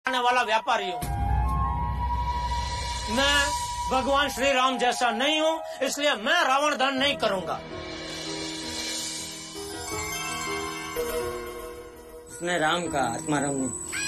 आने वाला व्यापारी हूँ। मैं भगवान श्री राम जैसा नहीं हूँ, इसलिए मैं रावण दहन नहीं करूंगा। उसने राम का, आत्मा राम ने।